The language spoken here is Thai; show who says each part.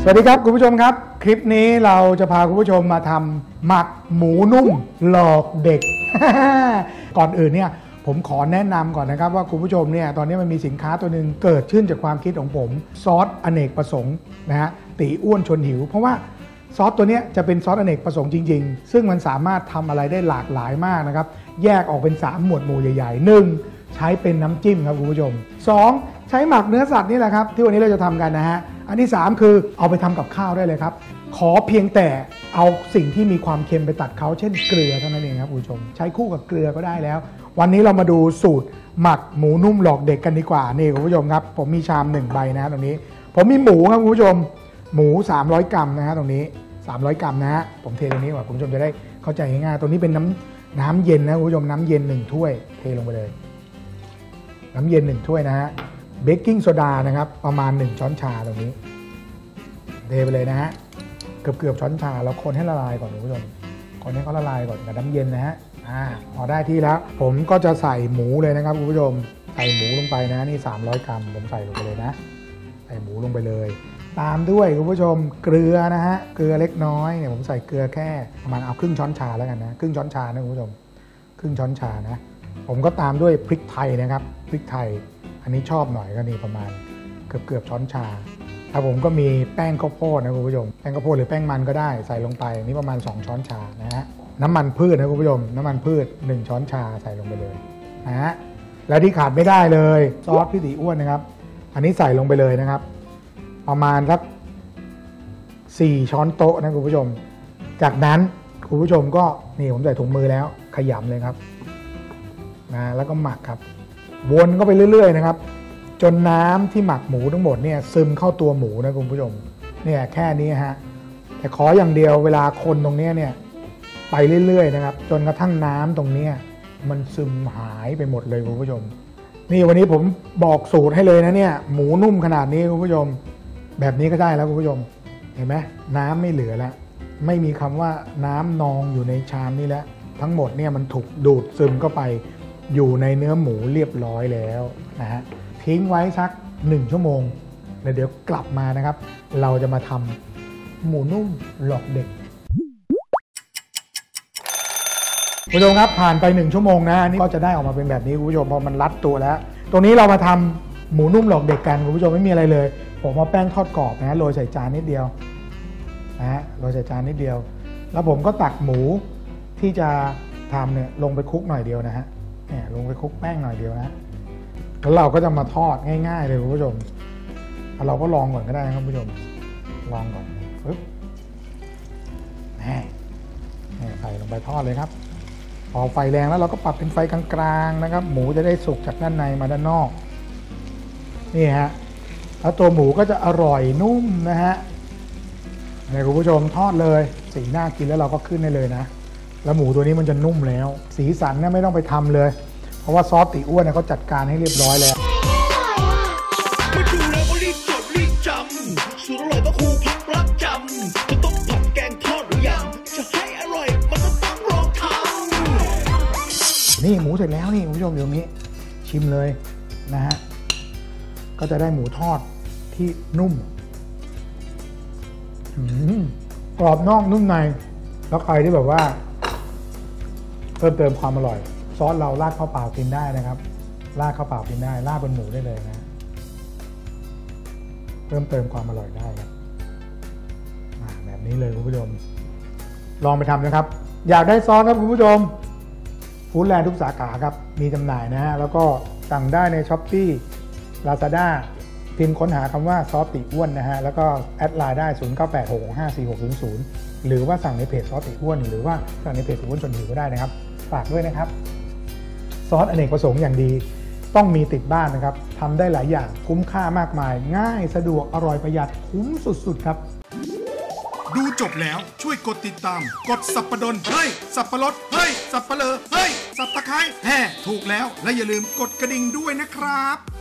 Speaker 1: สวัสดีครับคุณผู้ชมครับคลิปนี้เราจะพาคุณผู้ชมมาทำหมักหมูนุ่มหลอกเด็ก ก่อนอื่นเนี่ยผมขอแนะนำก่อนนะครับว่าคุณผู้ชมเนี่ยตอนนี้มันมีสินค้าตัวหนึ่งเกิดขึ้นจากความคิดของผมซอสอเนกประสงค์นะฮะตีอ้วนชวนหิวเพราะว่าซอสตัวนี้จะเป็นซอสอเนกประสงค์จริงๆซึ่งมันสามารถทำอะไรได้หลากหลายมากนะครับแยกออกเป็น3หมวดหมู่ใหญ่ๆ1ใช้เป็นน้ำจิ้มครับคุณผู้ชม2ใช้หมักเนื้อสัตว์นี่แหละครับที่วันนี้เราจะทำกันนะฮะอันที่3คือเอาไปทำกับข้าวได้เลยครับขอเพียงแต่เอาสิ่งที่มีความเค็มไปตัดเขาเช่นเกลือเท่านั้นเองครับคุณผู้ชมใช้คู่กับเกลือก็ได้แล้ววันนี้เรามาดูสูตรหมักหมูนุ่มหลอกเด็กกันดีกว่านี่คุณผู้ชมครับผมมีชาม1ใบนะตรงนี้ผมมีหมูครับคุณผู้ชมหมู300กรัมนะฮะตรงนี้300กรัมนะฮะผมเทตรงนี้ก่อนคุณผู้ชมจะได้เข้าใจง่ายๆตรงนี้เป็นน้ำเย็นนะคุณผู้ชมน้ำเย็น1ถ้วยเทลงไปเลยน้ำเย็น1ถ้วยนะฮะเบกกิ้งโซดานะครับประมาณ1ช้อนชาตรงนี้เทไปเลยนะฮะเกือบช้อนชาเราคนให้ละลายก่อนคุณผู้ชมคนให้เขาละลายก่อนกับน้ำเย็นนะฮะพอได้ที่แล้วผมก็จะใส่หมูเลยนะครับคุณผู้ชมใส่หมูลงไปนะนี่300กรัมผมใส่ลงไปเลยนะใส่หมูลงไปเลยตามด้วยคุณผู้ชมเกลือนะฮะเกลือเล็กน้อยเนี่ยผมใส่เกลือแค่ประมาณเอาครึ่งช้อนชาแล้วกันนะครึ่งช้อนชานะคุณผู้ชมครึ่งช้อนชานะผมก็ตามด้วยพริกไทยนะครับพริกไทยอันนี้ชอบหน่อยก็นี่ประมาณเกือบช้อนชาถ้าผมก็มีแป้งข้าวโพดนะคุณผู้ชมแป้งข้าวโพดหรือแป้งมันก็ได้ใส่ลงไปนี่ประมาณ2ช้อนชานะฮะน้ำมันพืชนะคุณผู้ชมน้ำมันพืช1ช้อนชาใส่ลงไปเลยนะฮะแล้วที่ขาดไม่ได้เลยซอสพี่ตีอ้วนนะครับอันนี้ใส่ลงไปเลยนะครับประมาณสัก4ช้อนโต๊ะนะคุณผู้ชมจากนั้นคุณผู้ชมก็นี่ผมใส่ถุงมือแล้วขยำเลยครับนะแล้วก็หมักครับวนก็ไปเรื่อยๆนะครับจนน้ำที่หมักหมูทั้งหมดเนี่ยซึมเข้าตัวหมูนะคุณผู้ชมเนี่ยแค่นี้ฮะแต่ขออย่างเดียวเวลาคนตรงนี้เนี่ยไปเรื่อยๆนะครับจนกระทั่งน้ำตรงนี้มันซึมหายไปหมดเลยคุณผู้ชมนี่วันนี้ผมบอกสูตรให้เลยนะเนี่ยหมูนุ่มขนาดนี้คุณผู้ชมแบบนี้ก็ได้แล้วคุณผู้ชมเห็นไหมน้ำไม่เหลือแล้วไม่มีคำว่าน้ำนองอยู่ในชามนี้แล้วทั้งหมดเนี่ยมันถูกดูดซึมเข้าไปอยู่ในเนื้อหมูเรียบร้อยแล้วนะฮะทิ้งไว้สัก1ชั่วโมงแล้วเดี๋ยวกลับมานะครับเราจะมาทำหมูนุ่มหลอกเด็กคุณผู้ชมครับผ่านไป1ชั่วโมงนะนี่ก็จะได้ออกมาเป็นแบบนี้คุณผู้ชมพอมันรัดตัวแล้วตรงนี้เรามาทำหมูนุ่มหลอกเด็กกันคุณผู้ชมไม่มีอะไรเลยผมเอาแป้งทอดกรอบนะโรยใส่จานนิดเดียวนะฮะโรยใส่จานนิดเดียวแล้วผมก็ตักหมูที่จะทำเนี่ยลงไปคลุกหน่อยเดียวนะฮะเนี่ยลงไปคลุกแป้งหน่อยเดียวนะแล้วเราก็จะมาทอดง่ายๆเลยคุณผู้ชมเราก็ลองก่อนก็ได้นะครับคุณผู้ชมลองก่อนปึ๊บใส่ลงไปทอดเลยครับพอไฟแรงแล้วเราก็ปรับเป็นไฟกลางๆนะครับหมูจะได้สุกจากด้านในมาด้านนอกนี่ฮะแล้วตัวหมูก็จะอร่อยนุ่มนะฮะนี่คุณผู้ชมทอดเลยสีน่ากินแล้วเราก็ขึ้นได้เลยนะแล้วหมูตัวนี้มันจะนุ่มแล้วสีสันเนี่ยไม่ต้องไปทำเลยเพราะว่าซอสตีอ้วนเนี่ยเขาจัดการให้เรียบร้อยแล้ว
Speaker 2: มาดูแล้วก็รีบจดรีบจำสูตรอร่อยก็ครูพักรักจำจะต้องผัดแกงทอดหรือยังจะให้อร่อยมันต้องลองทำ
Speaker 1: นี่หมูเสร็จแล้วนี่คุณผู้ชมอยู่ตรงนี้ชิมเลยนะฮะก็จะได้หมูทอดที่นุ่มกรอบนอกนุ่มในแล้วใครที่แบบว่าเพิ่มเติมความอร่อยซอสเราราดข้าวเปล่ากินได้นะครับราดข้าวเปล่ากินได้ราดบนหมูได้เลยนะเพิ่มเติมความอร่อยได้ครับแบบนี้เลยคุณผู้ชมลองไปทำนะครับอยากได้ซอสครับคุณผู้ชมฟู้ดแลนด์ทุกสาขาครับมีจำหน่ายนะฮะแล้วก็สั่งได้ใน Shopee Lazada พิมพ์ค้นหาคำว่าซอสตีอ้วนนะฮะแล้วก็แอดไลน์ได้0986654600หรือว่าสั่งในเพจซอสตีอ้วนหรือว่าสั่งในเพจตีอ้วนชวนหิวก็ได้นะครับฝากด้วยนะครับซอสอเนกประสงค์อย่างดีต้องมีติดบ้านนะครับทำได้หลายอย่างคุ้มค่ามากมายง่ายสะดวกอร่อยประหยัดคุ้มสุดๆครับ
Speaker 3: ดูจบแล้วช่วยกดติดตามกดสับปะดนเฮ้ยสับปะรดเฮ้ยสับปะเลอเฮ้ยสับตะไคร้แห่ถูกแล้วและอย่าลืมกดกระดิ่งด้วยนะครับ